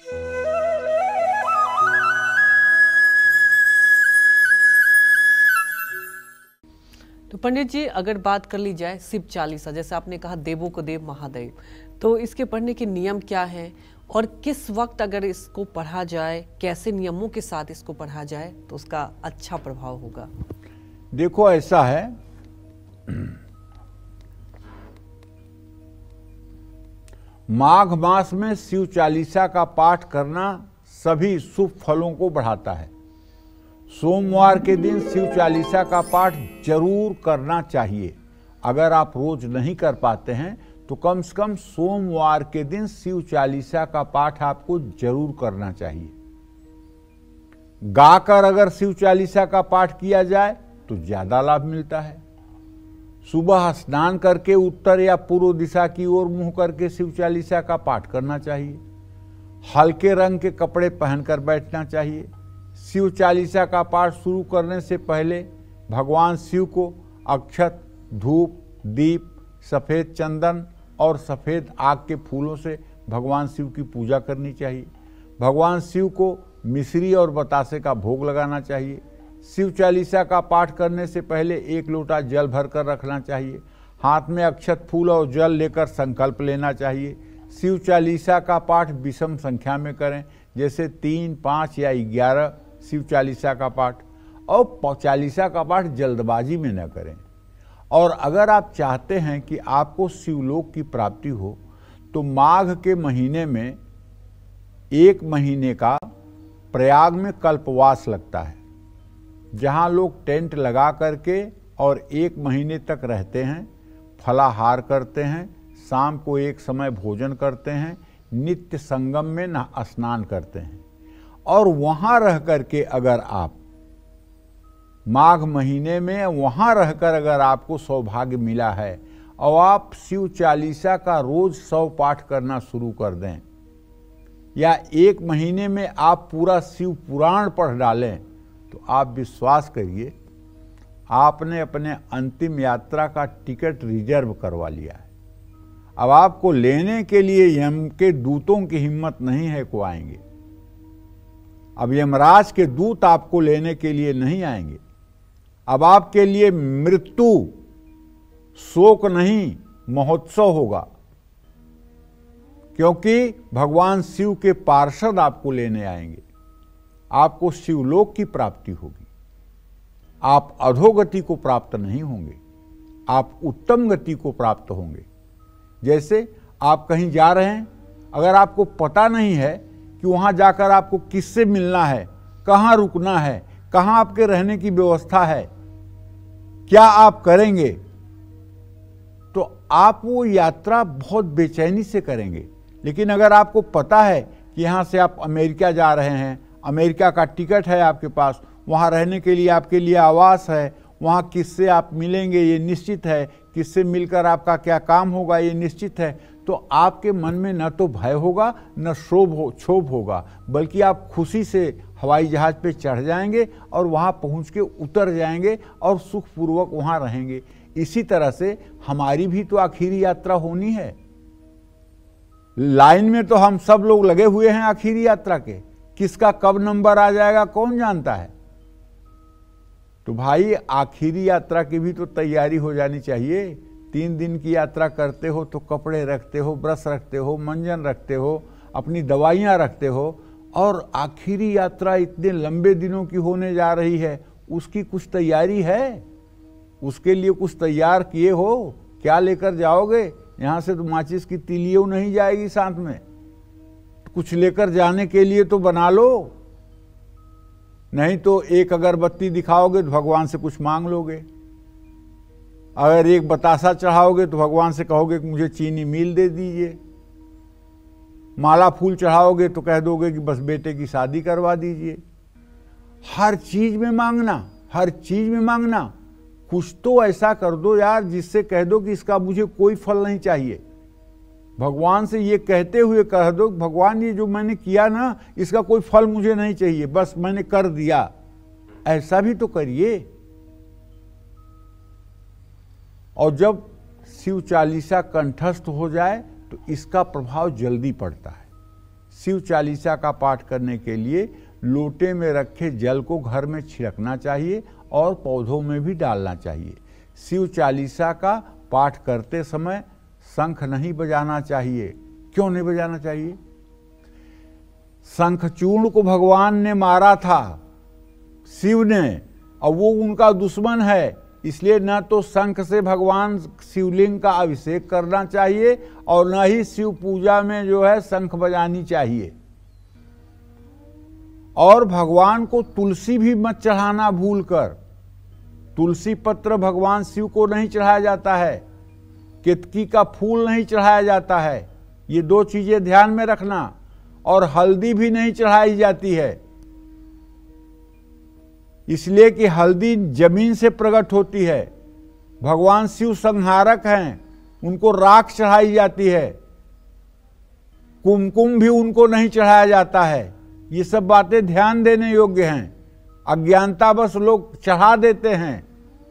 तो पंडित जी, अगर बात कर ली जाए शिव चालीसा, जैसे आपने कहा देवों को देव महादेव, तो इसके पढ़ने के नियम क्या हैं और किस वक्त अगर इसको पढ़ा जाए, कैसे नियमों के साथ इसको पढ़ा जाए तो उसका अच्छा प्रभाव होगा? देखो, ऐसा है, माघ मास में शिव चालीसा का पाठ करना सभी शुभ फलों को बढ़ाता है। सोमवार के दिन शिव चालीसा का पाठ जरूर करना चाहिए। अगर आप रोज नहीं कर पाते हैं तो कम से कम सोमवार के दिन शिव चालीसा का पाठ आपको जरूर करना चाहिए। गाकर अगर शिव चालीसा का पाठ किया जाए तो ज्यादा लाभ मिलता है। सुबह स्नान करके उत्तर या पूर्व दिशा की ओर मुंह करके शिव चालीसा का पाठ करना चाहिए। हल्के रंग के कपड़े पहनकर बैठना चाहिए। शिव चालीसा का पाठ शुरू करने से पहले भगवान शिव को अक्षत, धूप, दीप, सफेद चंदन और सफेद आग के फूलों से भगवान शिव की पूजा करनी चाहिए। भगवान शिव को मिश्री और बतासे का भोग लगाना चाहिए। शिव चालीसा का पाठ करने से पहले 1 लोटा जल भरकर रखना चाहिए। हाथ में अक्षत, फूल और जल लेकर संकल्प लेना चाहिए। शिव चालीसा का पाठ विषम संख्या में करें, जैसे 3, 5 या 11 शिव चालीसा का पाठ। और चालीसा का पाठ जल्दबाजी में न करें। और अगर आप चाहते हैं कि आपको शिवलोक की प्राप्ति हो तो माघ के महीने में 1 महीने का प्रयाग में कल्पवास लगता है, जहां लोग टेंट लगा करके और 1 महीने तक रहते हैं, फलाहार करते हैं, शाम को एक समय भोजन करते हैं, नित्य संगम में स्नान करते हैं। और वहां रह करके अगर आप माघ महीने में वहां रहकर अगर आपको सौभाग्य मिला है और आप शिव चालीसा का रोज 100 पाठ करना शुरू कर दें, या 1 महीने में आप पूरा शिव पुराण पढ़ डालें, तो आप विश्वास करिए आपने अपने अंतिम यात्रा का टिकट रिजर्व करवा लिया है। अब आपको लेने के लिए यम के दूतों की हिम्मत नहीं है को आएंगे। अब यमराज के दूत आपको लेने के लिए नहीं आएंगे। अब आपके लिए मृत्यु शोक नहीं, महोत्सव होगा, क्योंकि भगवान शिव के पार्षद आपको लेने आएंगे। आपको शिवलोक की प्राप्ति होगी। आप अधोगति को प्राप्त नहीं होंगे, आप उत्तम गति को प्राप्त होंगे। जैसे आप कहीं जा रहे हैं, अगर आपको पता नहीं है कि वहां जाकर आपको किससे मिलना है, कहां रुकना है, कहां आपके रहने की व्यवस्था है, क्या आप करेंगे, तो आप वो यात्रा बहुत बेचैनी से करेंगे। लेकिन अगर आपको पता है कि यहां से आप अमेरिका जा रहे हैं, अमेरिका का टिकट है आपके पास, वहां रहने के लिए आपके लिए आवास है, वहां किससे आप मिलेंगे ये निश्चित है, किससे मिलकर आपका क्या काम होगा ये निश्चित है, तो आपके मन में न तो भय होगा न क्षोभ होगा, बल्कि आप खुशी से हवाई जहाज पे चढ़ जाएंगे और वहां पहुंच के उतर जाएंगे और सुखपूर्वक वहां रहेंगे। इसी तरह से हमारी भी तो आखिरी यात्रा होनी है। लाइन में तो हम सब लोग लगे हुए हैं आखिरी यात्रा के, किसका कब नंबर आ जाएगा कौन जानता है। तो भाई आखिरी यात्रा की भी तो तैयारी हो जानी चाहिए। 3 दिन की यात्रा करते हो तो कपड़े रखते हो, ब्रश रखते हो, मंजन रखते हो, अपनी दवाइयाँ रखते हो, और आखिरी यात्रा इतने लंबे दिनों की होने जा रही है, उसकी कुछ तैयारी है, उसके लिए कुछ तैयार किए हो, क्या लेकर जाओगे? यहाँ से तो माचिस की तीलियों नहीं जाएगी साथ में, कुछ लेकर जाने के लिए तो बना लो, नहीं तो एक अगरबत्ती दिखाओगे तो भगवान से कुछ मांग लोगे। अगर एक बतासा चढ़ाओगे तो भगवान से कहोगे कि मुझे चीनी मिल दे दीजिए। माला फूल चढ़ाओगे तो कह दोगे कि बस बेटे की शादी करवा दीजिए। हर चीज में मांगना, हर चीज में मांगना। कुछ तो ऐसा कर दो यार जिससे कह दो कि इसका मुझे कोई फल नहीं चाहिए। भगवान से ये कहते हुए कह दो, भगवान ये जो मैंने किया ना इसका कोई फल मुझे नहीं चाहिए, बस मैंने कर दिया। ऐसा भी तो करिए। और जब शिव चालीसा कंठस्थ हो जाए तो इसका प्रभाव जल्दी पड़ता है। शिव चालीसा का पाठ करने के लिए लोटे में रखे जल को घर में छिड़कना चाहिए और पौधों में भी डालना चाहिए। शिव चालीसा का पाठ करते समय शंख नहीं बजाना चाहिए। क्यों नहीं बजाना चाहिए? शंखचूर्ण को भगवान ने मारा था, शिव ने, और वो उनका दुश्मन है, इसलिए न तो शंख से भगवान शिवलिंग का अभिषेक करना चाहिए और न ही शिव पूजा में जो है शंख बजानी चाहिए। और भगवान को तुलसी भी मत चढ़ाना भूलकर। तुलसी पत्र भगवान शिव को नहीं चढ़ाया जाता है, केतकी का फूल नहीं चढ़ाया जाता है, ये दो चीजें ध्यान में रखना। और हल्दी भी नहीं चढ़ाई जाती है, इसलिए कि हल्दी जमीन से प्रकट होती है। भगवान शिव संहारक हैं, उनको राख चढ़ाई जाती है। कुमकुम भी उनको नहीं चढ़ाया जाता है। ये सब बातें ध्यान देने योग्य हैं। अज्ञानतावश लोग चढ़ा देते हैं।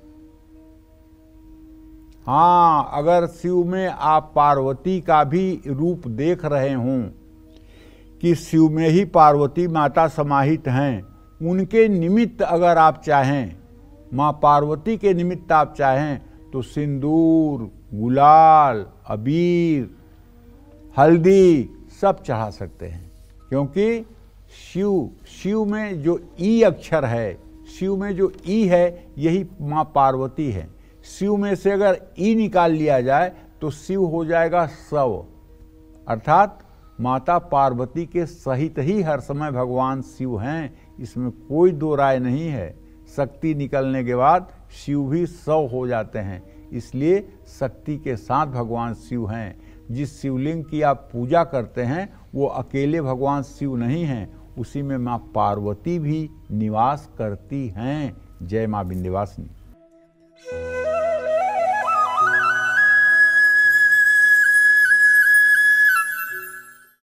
हाँ, अगर शिव में आप पार्वती का भी रूप देख रहे हों कि शिव में ही पार्वती माता समाहित हैं, उनके निमित्त अगर आप चाहें, माँ पार्वती के निमित्त आप चाहें, तो सिंदूर, गुलाल, अबीर, हल्दी सब चढ़ा सकते हैं। क्योंकि शिव में जो ई अक्षर है, शिव में जो ई है, यही माँ पार्वती है। शिव में से अगर ई निकाल लिया जाए तो शिव हो जाएगा शव, अर्थात माता पार्वती के सहित ही हर समय भगवान शिव हैं, इसमें कोई दो राय नहीं है। शक्ति निकलने के बाद शिव भी शव हो जाते हैं, इसलिए शक्ति के साथ भगवान शिव हैं। जिस शिवलिंग की आप पूजा करते हैं वो अकेले भगवान शिव नहीं हैं, उसी में माँ पार्वती भी निवास करती हैं। जय माँ विंध्यवासिनी।